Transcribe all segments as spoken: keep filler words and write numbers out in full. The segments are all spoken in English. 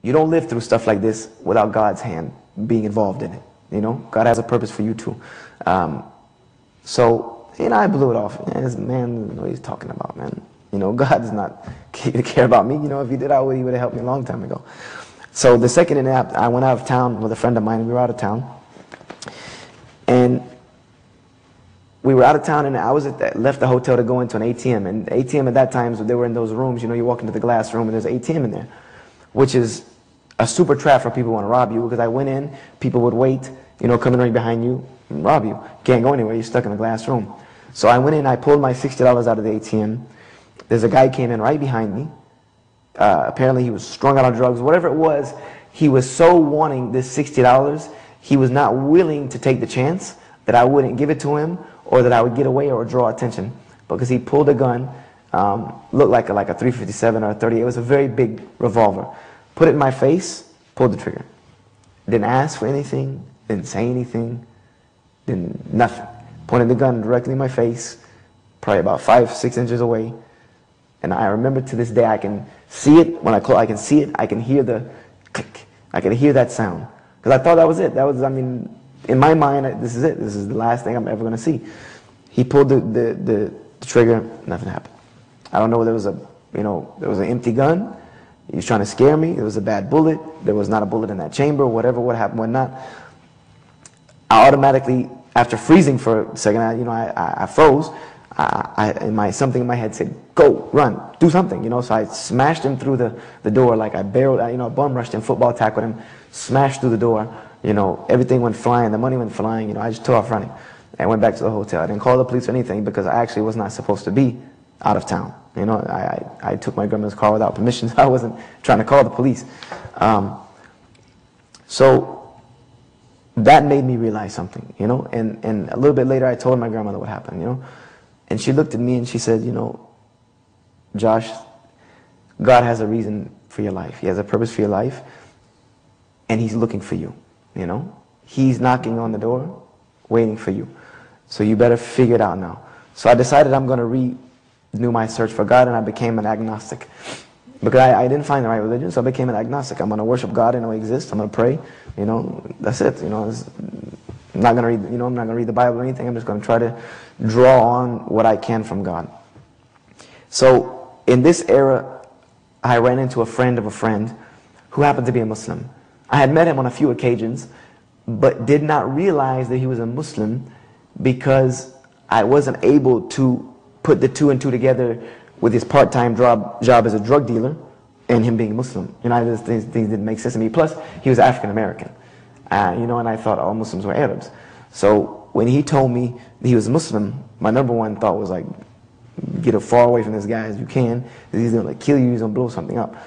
you don't live through stuff like this without God's hand being involved in it. You know, God has a purpose for you too. Um, so, you know, I blew it off. Man, this man doesn't know what he's talking about, man. You know, God does not care about me. You know, if he did, I would, he would have helped me a long time ago. So the second in that, I went out of town with a friend of mine. We were out of town. And we were out of town, and I was at the, left the hotel to go into an A T M. And the A T M at that time, so they were in those rooms. You know, you walk into the glass room, and there's an A T M in there, which is a super trap for people who want to rob you. Because I went in, people would wait, you know, coming right behind you and rob you. You can't go anywhere. You're stuck in a glass room. So I went in, I pulled my sixty dollars out of the A T M. There's a guy came in right behind me. Uh, apparently he was strung out on drugs. Whatever it was, he was so wanting this sixty dollars, he was not willing to take the chance that I wouldn't give it to him or that I would get away or draw attention. Because he pulled a gun, um, looked like a, like a three fifty-seven or a thirty. It was a very big revolver. Put it in my face, pulled the trigger. Didn't ask for anything, didn't say anything, didn't, nothing. Pointed the gun directly in my face, probably about five, six inches away. And I remember to this day, I can see it. When I close, I can see it. I can hear the click. I can hear that sound. Because I thought that was it. That was, I mean, in my mind, this is it. This is the last thing I'm ever going to see. He pulled the, the, the, the trigger. Nothing happened. I don't know whether it was a, you know, there was an empty gun. He was trying to scare me. It was a bad bullet. There was not a bullet in that chamber. Whatever, what happened, what not. I automatically, after freezing for a second, I, you know, I, I, I froze. I, I, in my, something in my head said, go, run, do something, you know. So I smashed him through the, the door like I barreled, I, you know, bum rushed him, football tackled him, smashed through the door, you know. Everything went flying, the money went flying, you know. I just took off running. I went back to the hotel. I didn't call the police or anything because I actually was not supposed to be out of town. You know, I, I, I took my grandma's car without permission. I wasn't trying to call the police. Um, so that made me realize something, you know. And, and a little bit later, I told my grandmother what happened, you know. And she looked at me and she said, you know, Josh, God has a reason for your life. He has a purpose for your life. And He's looking for you, you know. He's knocking on the door, waiting for you. So you better figure it out now. So I decided I'm going to renew my search for God, and I became an agnostic. Because I, I didn't find the right religion, so I became an agnostic. I'm going to worship God. I know He exists. I'm going to pray. You know, that's it. You know, it's, I'm not going to read, you know, I'm not going to read the Bible or anything. I'm just going to try to draw on what I can from God. So in this era, I ran into a friend of a friend who happened to be a Muslim. I had met him on a few occasions, but did not realize that he was a Muslim because I wasn't able to put the two and two together with his part-time job, job as a drug dealer and him being Muslim. You know, these things, things didn't make sense to me. Plus, he was African-American. Uh, you know, and I thought all Muslims were Arabs. So when he told me that he was Muslim, my number one thought was like, get as far away from this guy as you can, because he's going to like kill you, he's going to blow something up.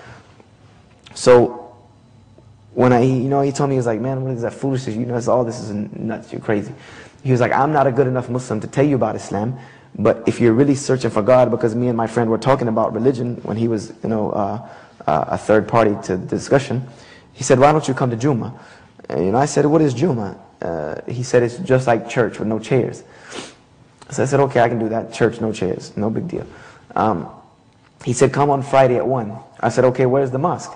So when I, you know, he told me, he was like, man, what is that foolishness? You know, it's all this is nuts, you're crazy. He was like, I'm not a good enough Muslim to tell you about Islam, but if you're really searching for God, because me and my friend were talking about religion when he was, you know, uh, uh, a third party to the discussion, he said, why don't you come to Juma? And, you know, I said, what is Juma? Uh, he said, it's just like church with no chairs. So I said, okay, I can do that. Church, no chairs, no big deal. Um, he said, come on Friday at one. I said, okay, where's the mosque?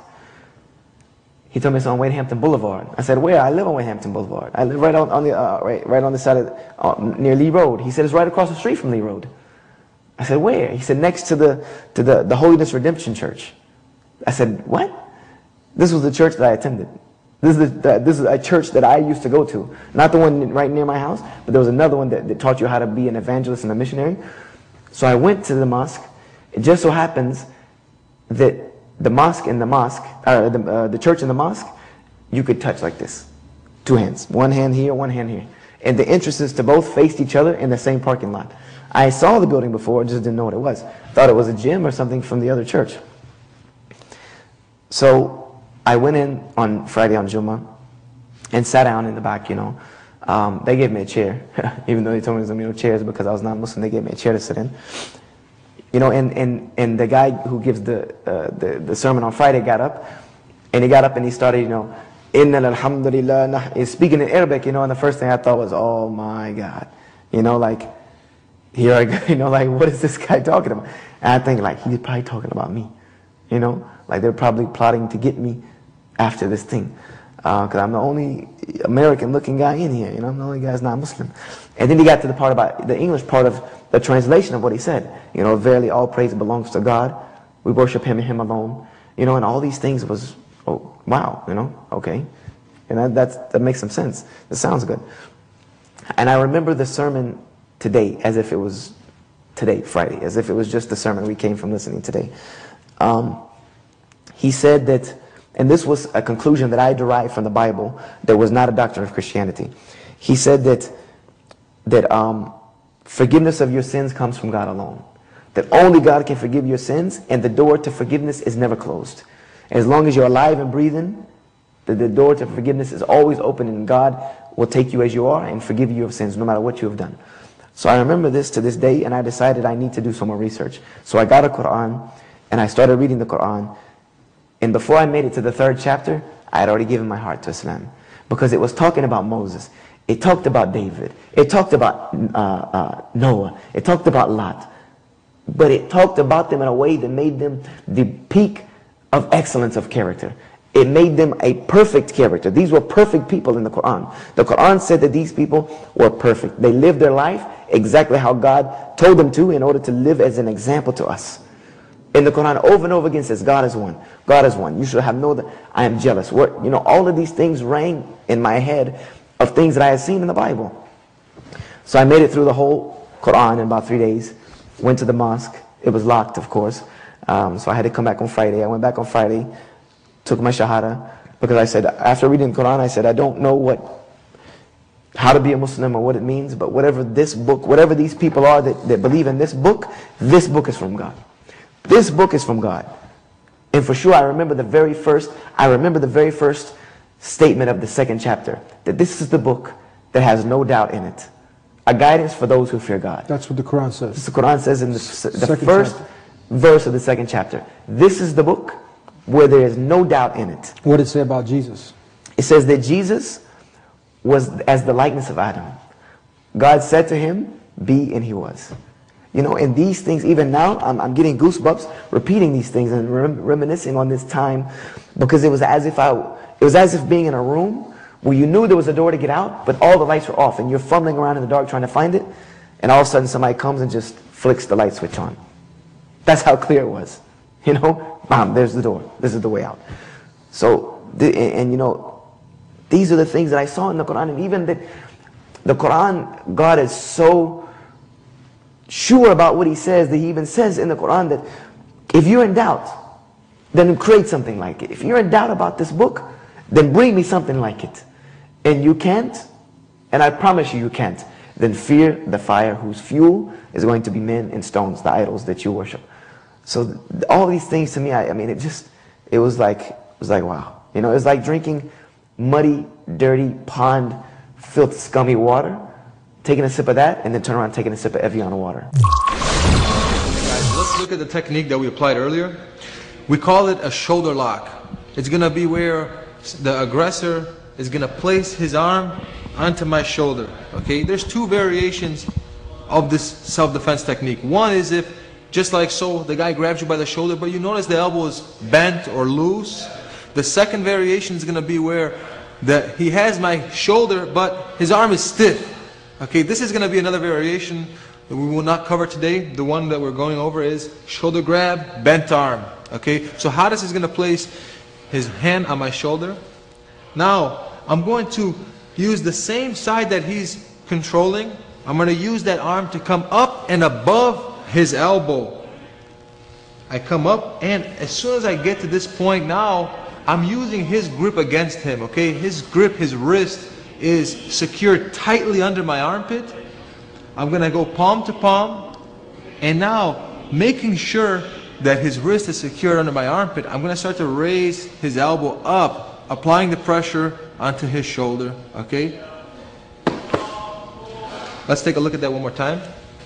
He told me it's on Wade Hampton Boulevard. I said, where? I live on Wade Hampton Boulevard. I live right on, on the uh, right, right on the side of uh, near Lee Road. He said, it's right across the street from Lee Road. I said, where? He said, next to the to the the Holiness Redemption Church. I said, what? This was the church that I attended. This is, the, this is a church that I used to go to. Not the one right near my house, but there was another one that, that taught you how to be an evangelist and a missionary. So I went to the mosque. It just so happens that the mosque and the mosque, uh, the, uh, the church and the mosque, you could touch like this. Two hands. One hand here, one hand here. And the entrances to both faced each other in the same parking lot. I saw the building before, just didn't know what it was. Thought it was a gym or something from the other church. So I went in on Friday on Jummah and sat down in the back, you know. Um, they gave me a chair, even though they told me there was no chairs because I was not Muslim. They gave me a chair to sit in. You know, and, and, and the guy who gives the, uh, the, the sermon on Friday got up, and he got up and he started, you know, Inna alhamdulillah, he's speaking in Arabic, you know, and the first thing I thought was, oh my God. You know, like, here I go, you know, like, what is this guy talking about? And I think, like, he's probably talking about me, you know. Like they're probably plotting to get me after this thing. Because uh, I'm the only American-looking guy in here. You know, I'm the only guy that's not Muslim. And then he got to the part about the English part of the translation of what he said. You know, verily all praise belongs to God. We worship Him and Him alone. You know, and all these things was, oh, wow, you know, okay. And that, that's, that makes some sense. That sounds good. And I remember the sermon today as if it was today, Friday, as if it was just the sermon we came from listening today. Um, he said that, and this was a conclusion that I derived from the Bible that was not a doctrine of Christianity. He said that, that um, forgiveness of your sins comes from God alone. That only God can forgive your sins, and the door to forgiveness is never closed. As long as you're alive and breathing, the, the door to forgiveness is always open, and God will take you as you are and forgive you of sins no matter what you have done. So I remember this to this day, and I decided I need to do some more research. So I got a Quran, and I started reading the Quran. And before I made it to the third chapter, I had already given my heart to Islam. Because it was talking about Moses. It talked about David. It talked about uh, uh, Noah. It talked about Lot. But it talked about them in a way that made them the peak of excellence of character. It made them a perfect character. These were perfect people in the Quran. The Quran said that these people were perfect. They lived their life exactly how God told them to in order to live as an example to us. In the Quran, over and over again says, God is one. God is one. You should have known that I am jealous. What, you know, all of these things rang in my head of things that I had seen in the Bible. So I made it through the whole Quran in about three days. Went to the mosque. It was locked, of course. Um, so I had to come back on Friday. I went back on Friday, took my Shahada, because I said, after reading the Quran, I said, I don't know what, how to be a Muslim or what it means, but whatever this book, whatever these people are that, that believe in this book, this book is from God. This book is from God. And for sure, I remember the very first, I remember the very first statement of the second chapter, that this is the book that has no doubt in it. A guidance for those who fear God. That's what the Quran says. This the Quran says in the, the first chapter. verse of the second chapter. This is the book where there is no doubt in it. What did it say about Jesus? It says that Jesus was as the likeness of Adam. God said to him, be, and he was. You know, and these things, even now, I'm, I'm getting goosebumps repeating these things and rem reminiscing on this time, because it was as if I, it was as if being in a room where you knew there was a door to get out, but all the lights were off, and you're fumbling around in the dark trying to find it, and all of a sudden somebody comes and just flicks the light switch on. That's how clear it was. You know, bam, there's the door. This is the way out. So, the, and, and you know, these are the things that I saw in the Quran, and even that the Quran, God is so sure about what He says that He even says in the Quran that if you're in doubt, then create something like it. If you're in doubt about this book, then bring me something like it. And you can't, and I promise you you can't, then fear the fire whose fuel is going to be men and stones, the idols that you worship. So all these things to me, I, I mean, it just, it was like, it was like, wow. You know, it's like drinking muddy, dirty, pond, filth, scummy water, taking a sip of that, and then turn around and taking a sip of Evian water. Guys, let's look at the technique that we applied earlier. We call it a shoulder lock. It's going to be where the aggressor is going to place his arm onto my shoulder. Okay, there's two variations of this self-defense technique. One is if, just like so, the guy grabs you by the shoulder, but you notice the elbow is bent or loose. The second variation is going to be where the, he has my shoulder, but his arm is stiff. Okay, this is going to be another variation that we will not cover today. The one that we're going over is shoulder grab, bent arm. Okay, so how this is going to place his hand on my shoulder. Now, I'm going to use the same side that he's controlling. I'm going to use that arm to come up and above his elbow. I come up, and as soon as I get to this point now, I'm using his grip against him, okay? His grip, his wrist is secured tightly under my armpit. I'm going to go palm to palm, and now making sure that his wrist is secured under my armpit, I'm going to start to raise his elbow up, applying the pressure onto his shoulder, okay? Let's take a look at that one more time.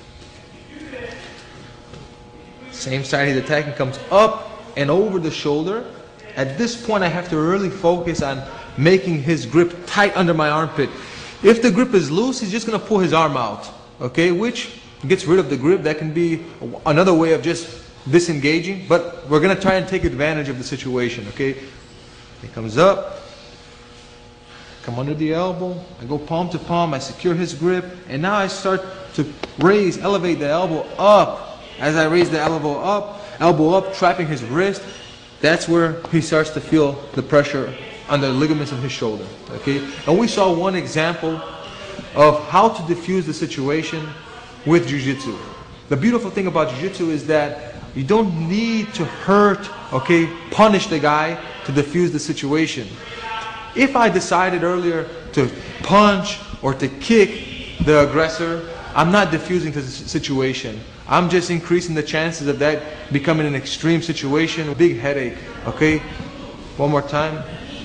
Same side he's attacking, comes up and over the shoulder. At this point, I have to really focus on making his grip tight under my armpit. If the grip is loose, he's just going to pull his arm out, okay? Which gets rid of the grip. That can be another way of just disengaging, but we're going to try and take advantage of the situation, okay? He comes up, come under the elbow, I go palm to palm, I secure his grip, and now I start to raise, elevate the elbow up. As I raise the elbow up, elbow up, trapping his wrist, that's where he starts to feel the pressure on the ligaments of his shoulder. Okay? And we saw one example of how to diffuse the situation with Jiu-Jitsu. The beautiful thing about Jiu-Jitsu is that you don't need to hurt, okay, punish the guy to diffuse the situation. If I decided earlier to punch or to kick the aggressor, I'm not diffusing the situation. I'm just increasing the chances of that becoming an extreme situation, a big headache. Okay? One more time.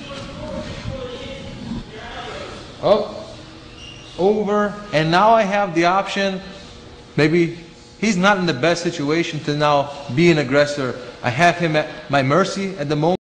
Up, over, and now I have the option, maybe he's not in the best situation to now be an aggressor. I have him at my mercy at the moment.